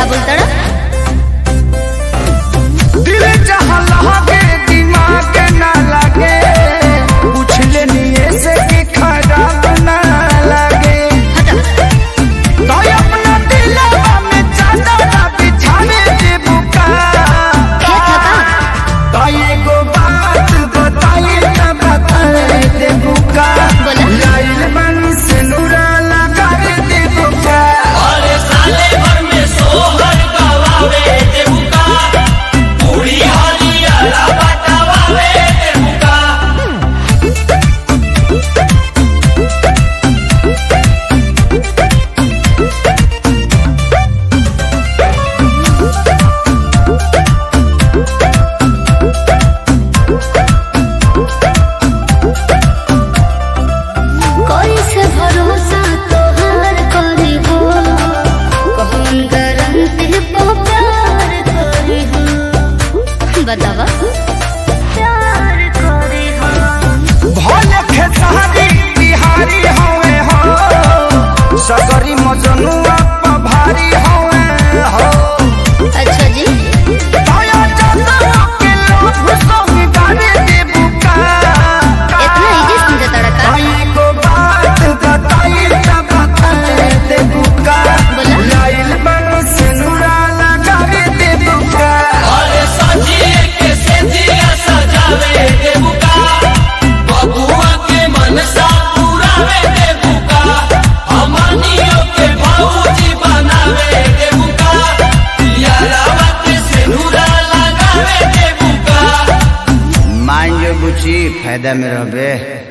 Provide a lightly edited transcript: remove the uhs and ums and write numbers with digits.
बोलता दिल जहाँ लगे दिमाग ना लगे, पूछ लेनी से कि खराब ना लगे। तो अपना दिलवा में चादर बिछाने दे बुका। तो एगो बात बताई ना बताए दे बुका। लाइल बन से नूरा लगा दे बुका। अरे साले भर में सोहर गवावे दे बुका। पूरी हरियाला बटावे दे बुका। कोई से भरोसा तोहार करी हो, कौन गारंटी पे प्यार करी हो, बतावा प्यार करी हो। भोले खेसारी बिहारी होवे हो, सगरी मजनुआ भारी होवे हो। अच्छा जी दया जता के लोग संग गाने दे बुका। इतना इजी समझे तड़का। को बात बताई ना बताए दे बुका। बोला? लाइल बन से नूरा लगा दे बुका। अरे सजिए के सेजिया सजावे दे बुका। बबुआ के मनसा पुरावे दे बुका। हमनियों के भौजी बनावे दे बुका। यारावा के सिनुरा लगावे दे बुका। मान जो बुची फायदा में रहबे।